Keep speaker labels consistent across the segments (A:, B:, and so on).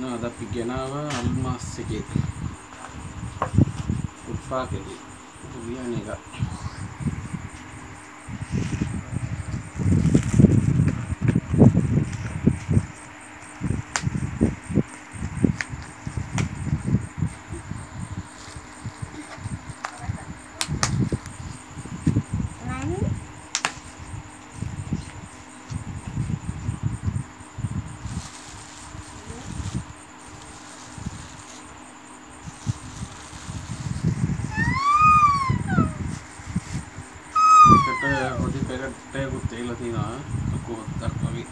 A: අද අපි ගෙනාවා අල්මාස් එකේ උත්පාකෙදී බිරියානි එක. Roti packet එකකුත් තියලා තියෙනවා කොහොත්තක් වගේ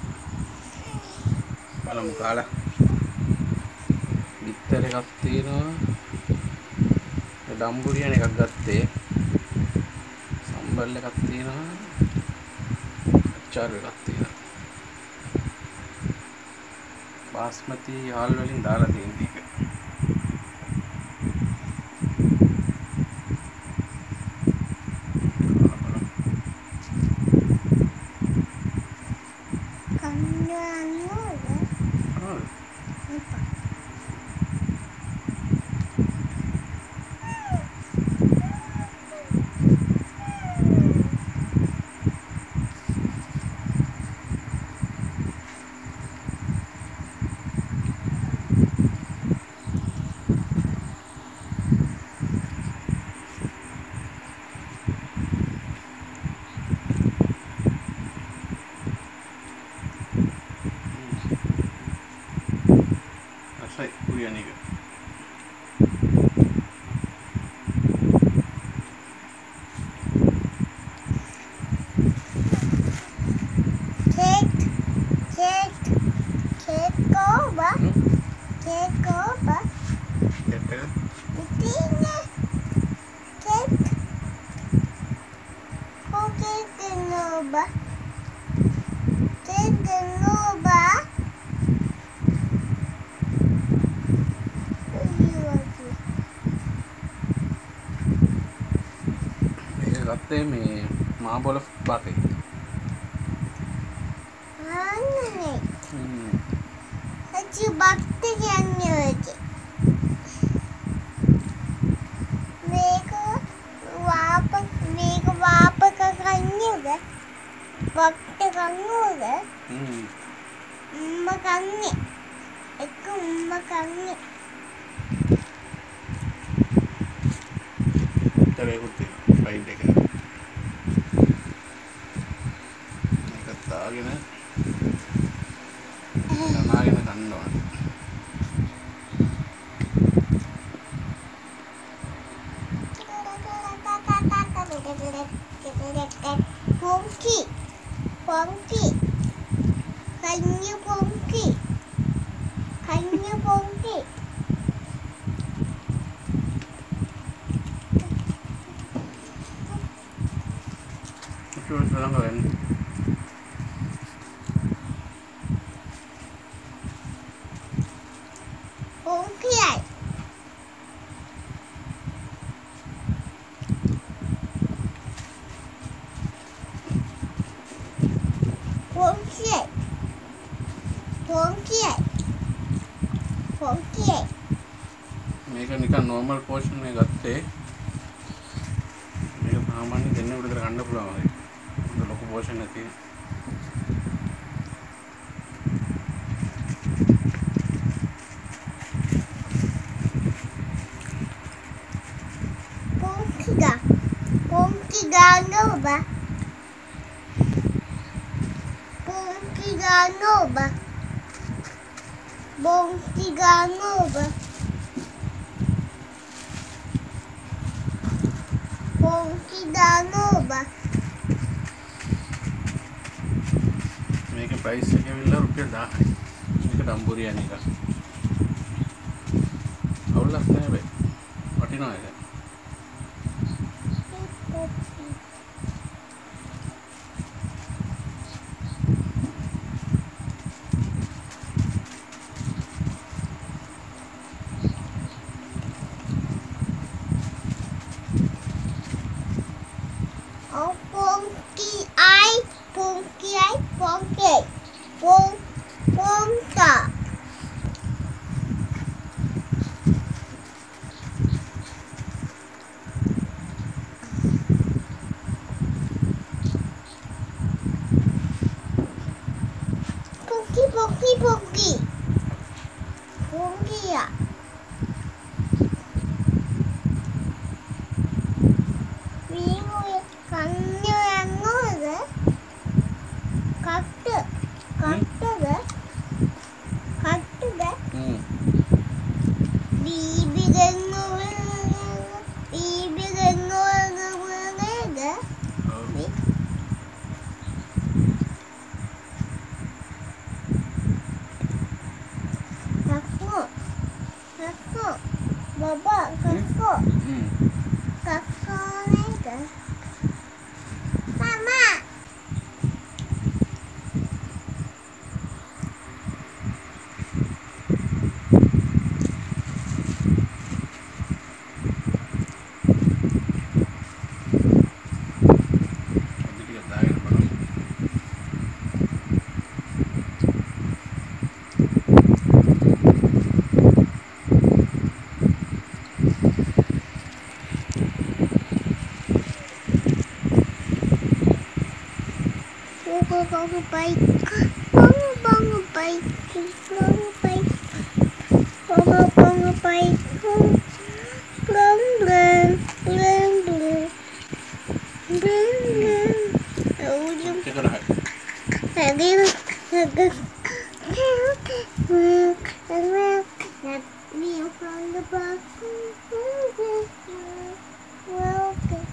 A: බලමු කාලා බිත්තර එකක් තියෙනවා දම් බුරියානි එකක් ගත්තේ සම්බල් එකක් තියෙනවා අච්චාරු එකක් තියෙනවා බාස්මති හාල් වලින් දාලා තියෙන එක buriyaani එක ගත්තේ මේ මාබොල පාකේ
B: අනේ අච්චි බක්ටි කියන්නේ මේක වාපක කන්නේද බක්ටි කන්නේද කන්නේ එක කන්නේ
A: තරේකුත් ෆයිල් එක මේක දාගෙන යනාගෙන ගන්නවා
B: Ponky can you ponky
A: Terus sekarang kalian මේක නිකන් normal portion එක ගත්තේ මේක සාමාන්‍ය දෙන්නෙකුට විතර ගන්න පුළුවන් වගේ. ඒක ලොකු portion එකක් තියෙනවා.
B: Ponky ganova
A: මේක ප්‍රයිස් එක ඇවිල්ලා රුපියල් 1000යි. මේක දම් බුරියානි එක. අවුලක් නෑ බයි. වටිනවා ඒක.
B: Pungki. Pungki ya. Bingung kannya yang ada. Kaktu. Kaktu deh. Kaktu deh. Bibir ada. Kakak, baba, kakak, kakak ada. Mama.
A: Sedikit air belum.
B: Kamu baik. Kamu baik. Kamu baik. Kamu baik.
A: Cakap dah.
B: Okay.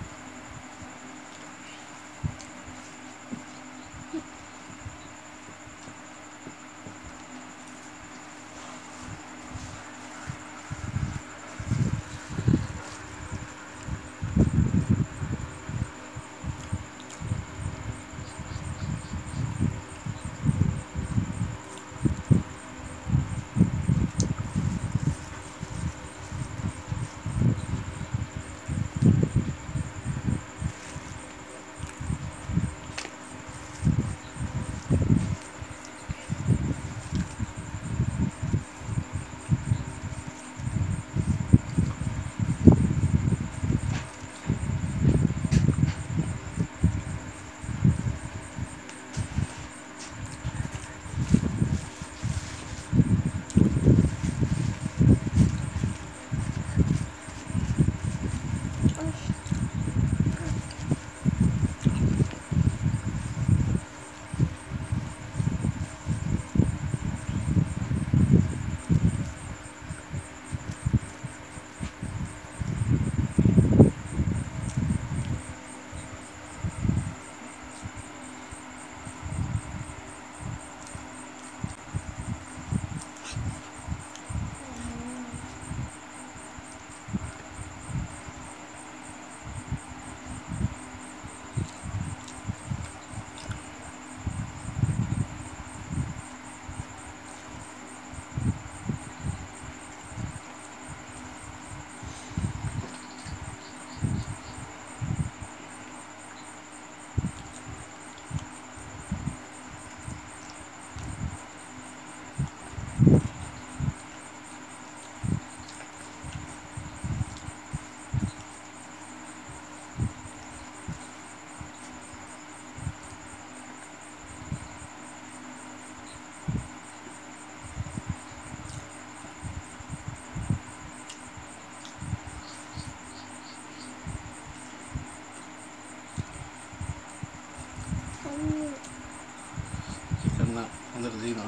A: Under zero.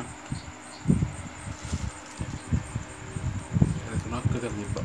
A: Itu nak kita lupa.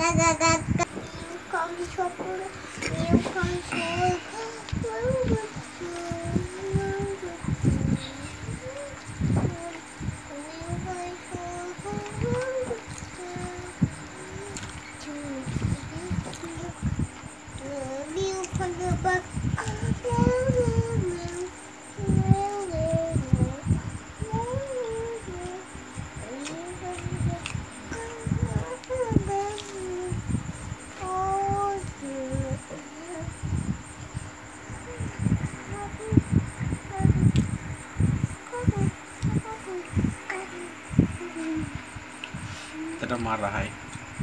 A: Kita marahay.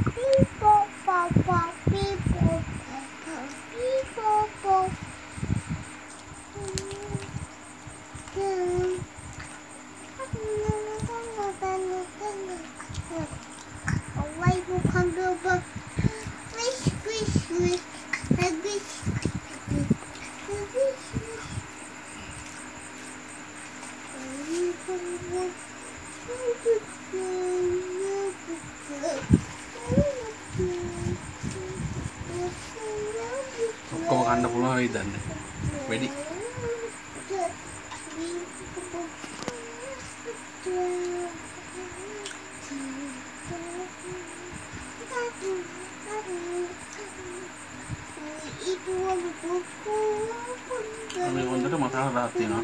A: Kok kanda pulang idan wedi kami untuk itu masalah hati no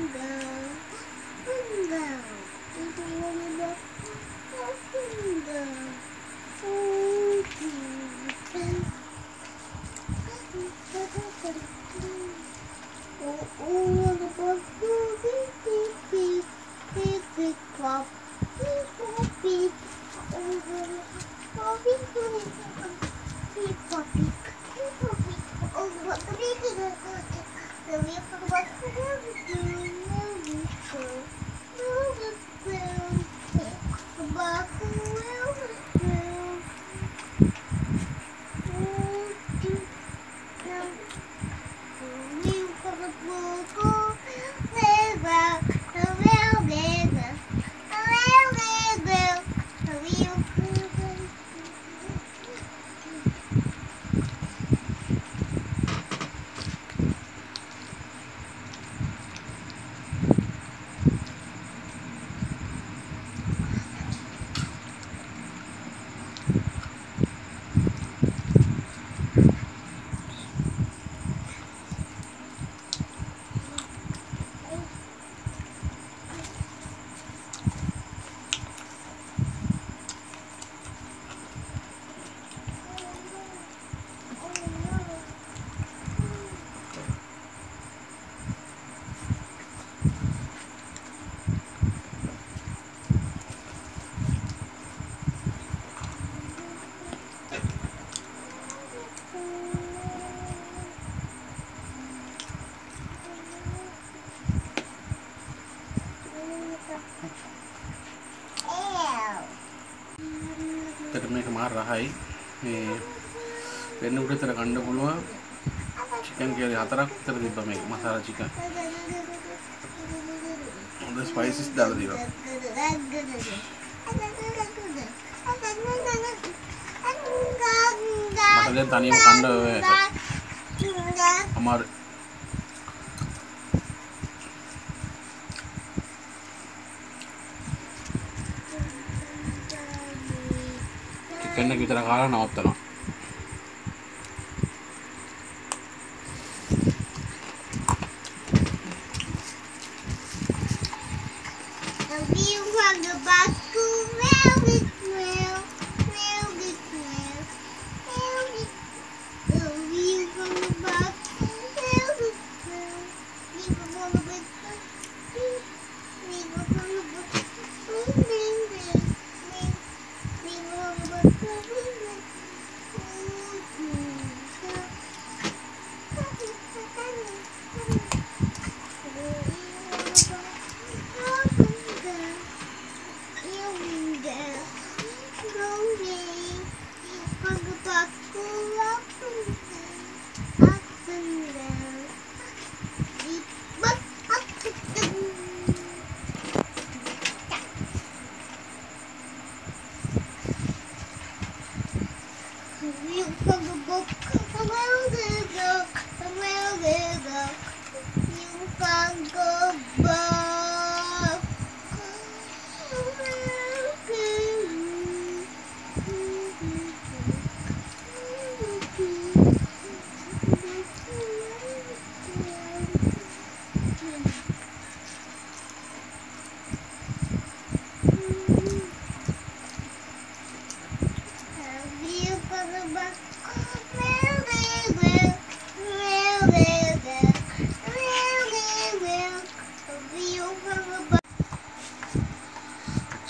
A: මේක මාර රහයි මේ වෙන උඩ තර ගන්න පුළුවන් chicken කීරි හතරක් විතර තිබ්බා මේක මසාලා චිකන් හොඳ ස්පයිසස් දාලා දීලා මට දැන් තනියම කන්න අමාරු चिकन की तरह खाना ना होता ना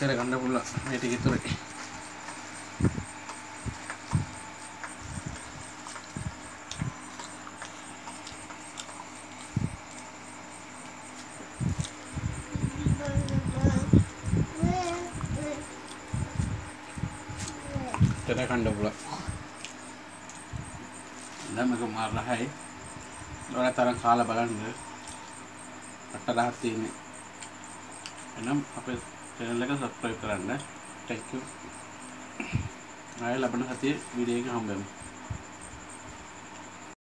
A: කොච්චර ගන්න පුළුවන් මේ ටික ඉතුරුයි. Kita kan double. Dah mereka marah hai. Orang tarang kalah balan ni. Atta hati ini. Enam apa channel lega subscribe කරන්න. Thank you. ආයෙ ලබන සතියේ වීඩියෝ එක හම්බෙමු.